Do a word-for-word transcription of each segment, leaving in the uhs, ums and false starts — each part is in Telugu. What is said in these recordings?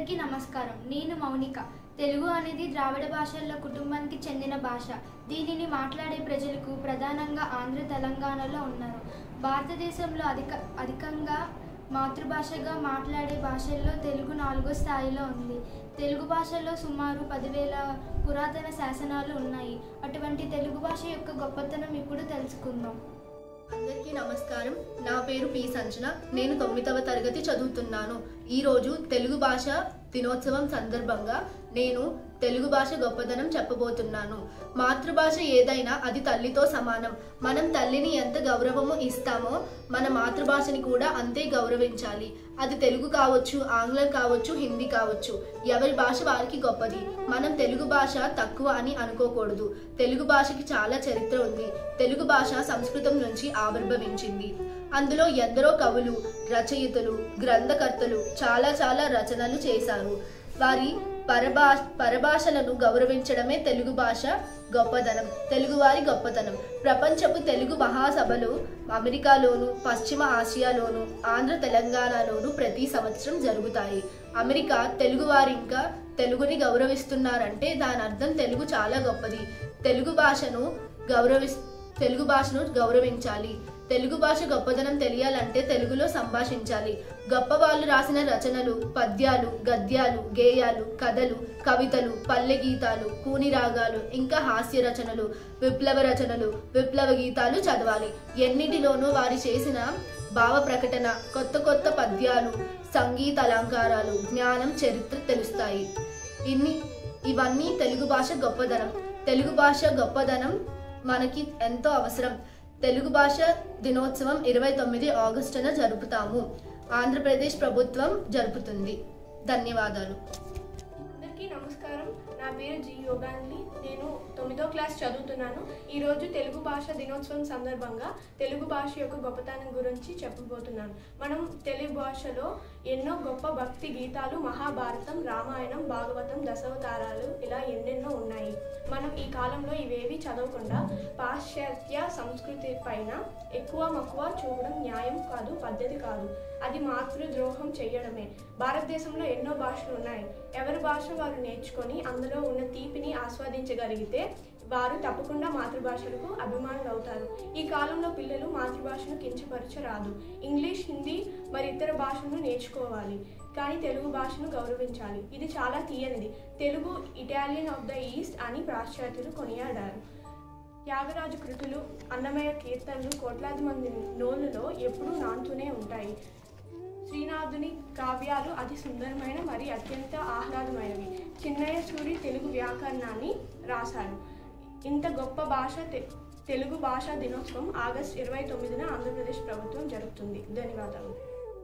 అందరికీ నమస్కారం. నేను మౌనిక. తెలుగు అనేది ద్రావిడ భాషల కుటుంబానికి చెందిన భాష. దీనిని మాట్లాడే ప్రజలకు ప్రధానంగా ఆంధ్ర, తెలంగాణలో ఉన్నారు. భారతదేశంలో అధిక అధికంగా మాతృభాషగా మాట్లాడే భాషల్లో తెలుగు నాలుగో స్థాయిలో ఉంది. తెలుగు భాషలో సుమారు పదివేల పురాతన శాసనాలు ఉన్నాయి. అటువంటి తెలుగు భాష యొక్క గొప్పతనం ఇప్పుడు తెలుసుకుందాం. అందరికీ నమస్కారం. నా పేరు పి సంజన. నేను తొమ్మిదవ తరగతి చదువుతున్నాను. ఈరోజు తెలుగు భాష దినోత్సవం సందర్భంగా నేను తెలుగు భాష గొప్పదనం చెప్పబోతున్నాను. మాతృభాష ఏదైనా అది తల్లితో సమానం. మనం తల్లిని ఎంత గౌరవము ఇస్తామో మన మాతృభాషని కూడా అంతే గౌరవించాలి. అది తెలుగు కావచ్చు, ఆంగ్లం కావచ్చు, హిందీ కావచ్చు. ఎవరి భాష వారికి గొప్పది. మనం తెలుగు భాష తక్కువ అని అనుకోకూడదు. తెలుగు భాషకి చాలా చరిత్ర ఉంది. తెలుగు భాష సంస్కృతం నుంచి ఆవిర్భవించింది. అందులో ఎందరో కవులు, రచయితలు, గ్రంథకర్తలు చాలా చాలా రచనలు చేశారు. వారి పరభా పరభాషలను గౌరవించడమే తెలుగు భాష గొప్పదనం, తెలుగువారి గొప్పతనం. ప్రపంచపు తెలుగు మహాసభలు అమెరికాలోను, పశ్చిమ ఆసియాలోను, ఆంధ్ర తెలంగాణలోను ప్రతి సంవత్సరం జరుగుతాయి. అమెరికా తెలుగువారి ఇంకా తెలుగుని గౌరవిస్తున్నారంటే దాని అర్థం తెలుగు చాలా గొప్పది. తెలుగు భాషను గౌరవి తెలుగు భాషను గౌరవించాలి. తెలుగు భాష గొప్పదనం తెలియాలంటే తెలుగులో సంభాషించాలి. గొప్ప వాళ్ళు రాసిన రచనలు, పద్యాలు, గద్యాలు, గేయాలు, కథలు, కవితలు, పల్లె గీతాలు, కూని రాగాలు, ఇంకా హాస్య రచనలు, విప్లవ రచనలు, విప్లవ గీతాలు చదవాలి. ఎన్నిటిలోనూ వారి చేసిన భావ ప్రకటన, కొత్త కొత్త పద్యాలు, సంగీత అలంకారాలు, జ్ఞానం, చరిత్ర తెలుస్తాయి. ఇన్ని ఇవన్నీ తెలుగు భాష గొప్పదనం. తెలుగు భాష గొప్పదనం మనకి ఎంతో అవసరం. తెలుగు భాష దినోత్సవం ఇరవై తొమ్మిది ఆగస్టున జరుపుతాము. ఆంధ్రప్రదేశ్ ప్రభుత్వం జరుపుతుంది. ధన్యవాదాలు. అందరికీ నమస్కారం. నా పేరు జి యోగాంజలి. నేను తొమ్మిదో క్లాస్ చదువుతున్నాను. ఈరోజు తెలుగు భాష దినోత్సవం సందర్భంగా తెలుగు భాష యొక్క గొప్పతనం గురించి చెప్పబోతున్నాను. మనం తెలుగు భాషలో ఎన్నో గొప్ప భక్తి గీతాలు, మహాభారతం, రామాయణం, భాగవతం, దశావతారాలు ఇలా ఎన్నెన్నో ఉన్నాయి. మనం ఈ కాలంలో ఇవేవి చదవకుండా పాశ్చాత్య సంస్కృతి పైన ఎక్కువ మక్కువ చూపడం న్యాయం కాదు, పద్ధతి కాదు. అది మాతృద్రోహం చేయడమే. భారతదేశంలో ఎన్నో భాషలు ఉన్నాయి. ఎవరి భాష వారు నేర్చుకొని అందులో ఉన్న తీపిని ఆస్వాదించగలిగితే వారు తప్పకుండా మాతృభాషలకు అభిమానులు అవుతారు. ఈ కాలంలో పిల్లలు మాతృభాషను కించపరచరాదు. ఇంగ్లీష్, హిందీ మరి ఇతర భాషలను నేర్చుకోవాలి, కానీ తెలుగు భాషను గౌరవించాలి. ఇది చాలా తీయనిది. Telugu Italian of the East అని పాశ్చాత్యులు కొనియాడారు. త్యాగరాజు కృతులు, అన్నమయ్య కీర్తనలు కోట్లాది మంది నోళ్ళలో ఎప్పుడూ నానుతూనే ఉంటాయి. శ్రీనాథుని కావ్యాలు అతి సుందరమైన మరి అత్యంత ఆహ్లాదమైనవి. చిన్నయ్య సూరి తెలుగు వ్యాకరణాన్ని రాశారు. ఇంత గొప్ప భాష తెలుగు భాషా దినోత్సవం ఆగస్టు ఇరవై తొమ్మిదిన ఆంధ్రప్రదేశ్ ప్రభుత్వం జరుపుతుంది. ధన్యవాదాలు.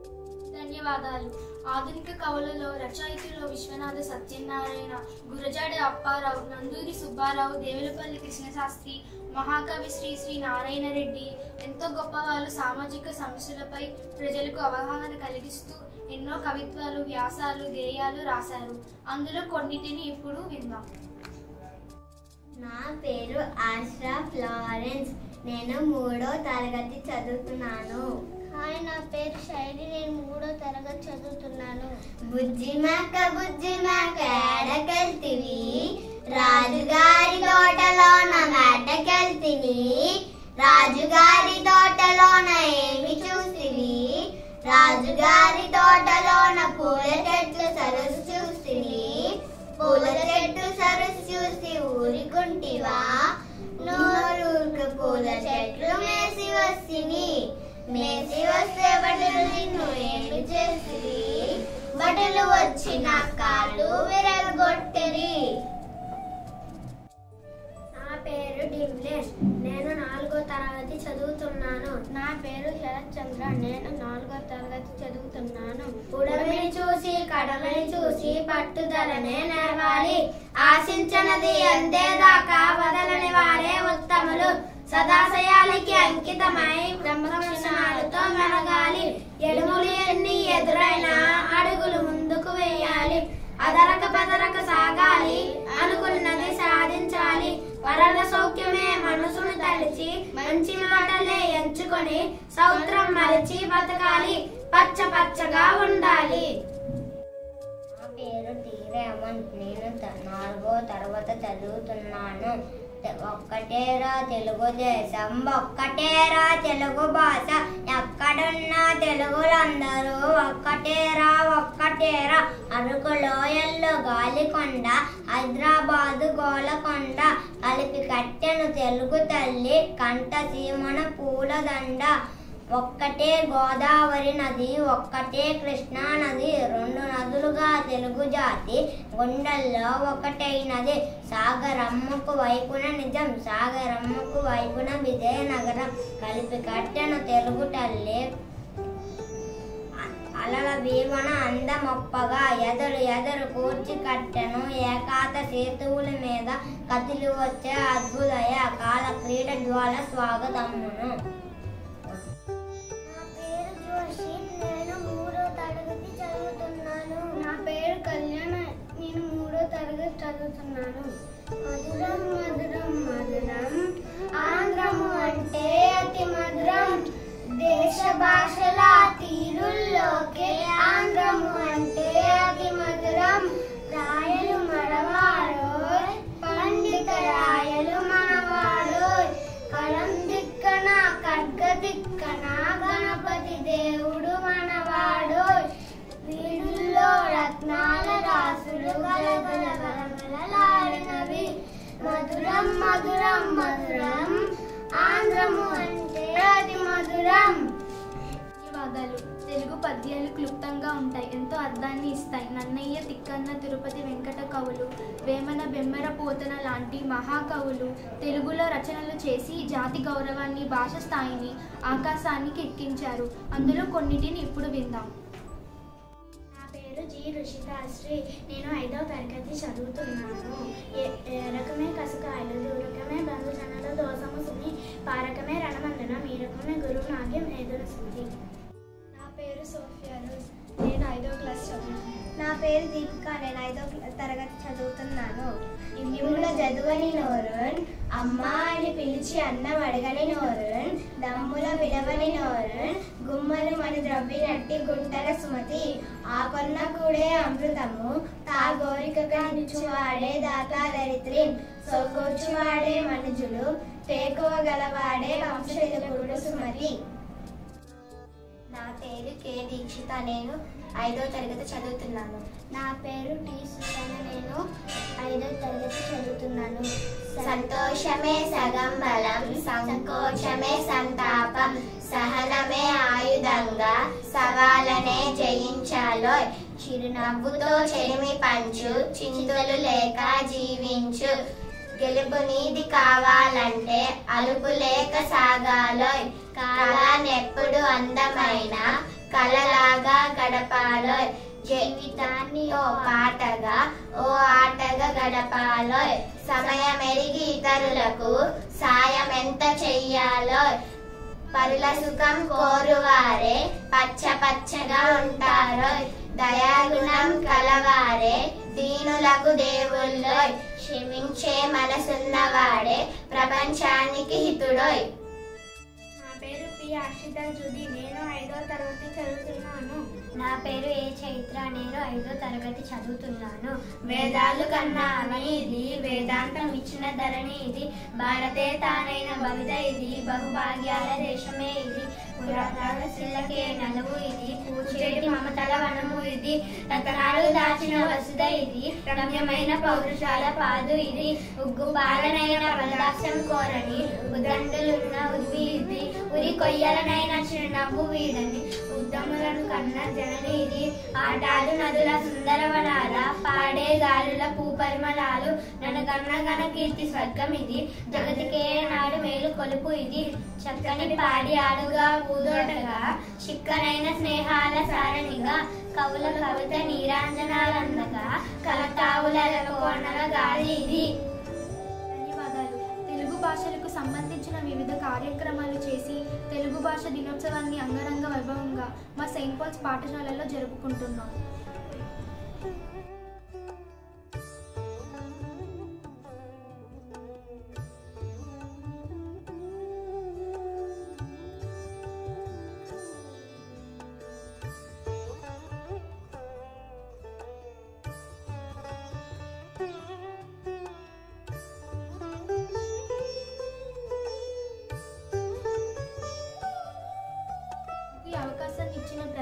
ధన్యవాదాలు. ఆధునిక కవులలో రచయితల్లో విశ్వనాథ సత్యనారాయణ, గురజాడ అప్పారావు, నందూరి సుబ్బారావు, దేవులపల్లి కృష్ణశాస్త్రి, మహాకవి శ్రీ శ్రీ నారాయణ రెడ్డి ఎంతో గొప్పవాళ్ళు. సామాజిక సమస్యలపై ప్రజలకు అవగాహన కలిగిస్తూ ఎన్నో కవిత్వాలు, వ్యాసాలు, గేయాలు రాశారు. అందులో కొన్నిటిని ఇప్పుడు విందాం. నా పేరు ఆశ్రా ఫ్లారెన్స్. నేను మూడో తరగతి చదువుతున్నాను. హాయ్, నా పేరు శైలి. నేను మూడో తరగతి చదువుతున్నాను. బుజ్జి మేక బుజ్జి మేక ఏడకెళ్తివి, రాజుగారి తోటలోన మేటకెళ్తిని, రాజుగారి తోటలోన ఏమి చూసివి, రాజుగారి తోటలోన పూల చెట్లు సరస్సు చూసివి, పూల చెట్టు సరస్సు చూసి ఊరికుంటివా, నోరూరుకు పూల చెట్లు మేసి వస్తిని, మేసి వస్తే బట్టలు నిన్ను ఏమి చేసిరి, బట్టలు వచ్చి నా కాళ్ళు విరగొట్టిరి. నా పేరు డిమ్లేష్. నేను నాలుగో తరగతి చదువుతున్నాను. నా పేరు శరత్ చంద్ర. నేను నాలుగో తరగతి చదువుతున్నాను. ఉడమిని చూసి కడమని చూసి పట్టుదలనే నేర్వాలి, ఆశించనది అంతేదాకా వదలని వారే ఉత్తములు, సదాశయానికి అంకితమై బ్రహ్మక్షణాలతో మెలగాలి, ఎడుములు ఎన్ని ఎదురైనా అడుగులు ముందుకు వేయాలి, అదరక బెదరక సాగాలి, అనుకున్నది సాధించాలి, వరద సౌఖ్యమే మనసును తలిచి మంచి మాటలే ఎంచుకొని సౌత్రం మరిచి బతకాలి, పచ్చ పచ్చగా ఉండాలి. పేరు టి రేవంత్. నేను నాలుగో తరగతి చదువుతున్నాను. ఒక్కటేరా తెలుగుదేశం, ఒక్కటేరా తెలుగు భాష, ఎక్కడున్నా తెలుగులందరూ ఒక్కటేరా ఒక్కటేరా. అరకు లోయల్లో గాలికొండ, హైదరాబాదు గోలకొండ, కలిపి కట్టెను తెలుగు తల్లి, కంట సీమన పూలదండ. ఒక్కటే గోదావరి నది, ఒక్కటే కృష్ణా నది, రెండు నదులుగా తెలుగు జాతి గుండెల్లో ఒకటైనది. సాగరమ్మకు వైపున నిజం, సాగరమ్మకు వైపున విజయనగరం, కలిపి కట్టెను తెలుగు తల్లి, అలల వీవన అందమొప్పగా, ఎదరు ఎదరు కూర్చి కట్టెను ఏకాత సేతువుల మీద, కదిలి వచ్చే అద్భుతయ కాల క్రీడ జ్వాల స్వాగతమును. నేను మూడో తరగతి చదువుతున్నాను. నా పేరు కళ్యాణ. నేను మూడో తరగతి చదువుతున్నాను. మధురం మధురం మధురం ఆంధ్రము అంటే అతి మధురం, దేశ భాషల తీరుల్లోకే ఆంధ్రము అంటే అతి మధురం. రాయలు మడవాడో, పండిత రాయలు మనవాడో, కలం దిక్కన ఖడ్గ దిక్కన గణపతి దేవుడు మనవాడు. వీడుల్లో రత్నాల రాసులు గలగల గలగలలాడినవి. మధురం మధురం మధురం ఆంధ్రము అంటే అతి మధురం. ధన్యవాదాలు. తెలుగు పద్యాలు క్లుప్తంగా ఉంటాయి, ఎంతో అర్థాన్ని ఇస్తాయి. నన్నయ్య, తిక్కన్న, తిరుపతి వెంకట కవులు, వేమన, బెమ్మెర పోతన లాంటి మహాకవులు తెలుగులో రచనలు చేసి జాతి గౌరవాన్ని, భాష స్థాయిని ఆకాశానికి ఎక్కించారు. అందులో కొన్నిటిని ఇప్పుడు విందాం. నా పేరు జి రుషితాశ్రీ. నేను ఐదవ తరగతి చదువుతున్నాను. రకమే కసుకాయలు, దూరకమే బంధుజనల దోసము సుని, పారకమే రణమందన, మీరకమే గురువు నాగ్యం ఏదున సుంది. నా పేరు సోఫియా రోజ్. నేను ఐదో క్లాస్ చదువుతున్నాను. నా పేరు దీపిక. నేను ఐదో తరగతి చదువుతున్నాను. ఇమ్ముల చదువని నోరున్, అమ్మ అని పిలిచి అన్నం అడగని నోరున్, దమ్ముల విడవని నోరున్, గుమ్మలు మన ద్రవ్వినట్టి గుంటల సుమతి, ఆ కొన్న కూడే అమృతము, తా గోరికగా నిచ్చువాడే దాతా దరిత్రిన్, సోకొచ్చువాడే మనుజులు, పేకువ గలవాడే వంశజకుడు సుమతి. నా పేరు కే దీక్షిత. నేను ఐదో తరగతి చదువుతున్నాను. నా పేరు టి సుసన. నేను ఐదో తరగతి చదువుతున్నాను. సంతోషమే సగం బలం, సంకోచమే సంతాపం, సహనమే ఆయుధంగా సవాలనే జయించాలో, చిరునవ్వుతో చెరిమి పంచు, చింతలు లేక జీవించు, గెలుపు నీది కావాలంటే అలుపు లేక సాగాలోయ్, కాలానెప్పుడు అందమైన కలలాగా గడపాలోయ్, జీవితాన్ని ఓ పాటగా ఓ ఆటగా గడపాలోయ్, సమయమెరిగి ఇతరులకు సాయం ఎంత చెయ్యాలోయ్, పరుల సుఖం కోరువారే పచ్చ పచ్చగా ఉంటారోయ్, దయాగుణం కలవారే దీనులకు దేవుళ్ళోయ్, క్షమించే మనసున్నవాడే ప్రపంచానికి హితుడోయ్. నా పేరు పి అర్షిత జుది. నేను ఐదో తరగతి చదువుతున్నాను. నా పేరు ఏ చైత్ర. నేను ఐదో తరగతి చదువుతున్నాను. వేదాలు కన్నాని ఇది, వేదాంతం ఇచ్చిన ధరణి ఇది, భారతే తానైన భవిత ఇది, బహుభాగ్యాల దేశమే ఇది, పురాణాల శిల్లకే నలువు ఇది, కూచేటి మమతల వనము ఇది, రతనాలు దాచిన వసుధ ఇది, రమ్యమైన పౌరుషాల పాదు ఇది, ఉగ్గు పాలనైన వరదాస్యం కోరని, ఉదండులున్న ఉద్వి ఇది, ఉరి కొయ్యలనైన చిరునవ్వు వీడని, ఉద్దములను కన్న జనని ఇది, ఆటాడు నదుల సుందరవనాల, పాడే గాలుల పూపరిమళాలు, నన్ను కన్న గణ కీర్తి స్వర్గం ఇది, జగతికే నాడు మేలు కొలుపు ఇది, చక్కని పాడి ఆడుగా ఊదోటగా, చిక్కనైన స్నేహాల సారణిగా, కవుల కవిత నీరాంజనాలందగా, కలతావుల కోణల గాలి ఇది. ధన్యవాదాలు. తెలుగు భాషలకు సంబంధించిన వివిధ కార్యక్రమాలు చేసి తెలుగు భాష దినోత్సవాన్ని అంగరంగ వైభవంగా మా సెయింట్ పాల్స్ పాఠశాలలో జరుపుకుంటున్నాం.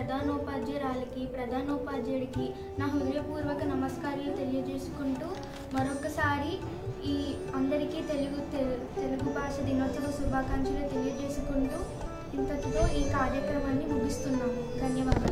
ప్రధానోపాధ్యాయురాలకి ప్రధానోపాధ్యాయుడికి నా హృదయపూర్వక నమస్కారాలు తెలియజేసుకుంటూ మరొకసారి ఈ అందరికీ తెలుగు తెలుగు భాష దినోత్సవ శుభాకాంక్షలు తెలియజేసుకుంటూ ఇంతటితో ఈ కార్యక్రమాన్ని ముగిస్తున్నాము. ధన్యవాదాలు.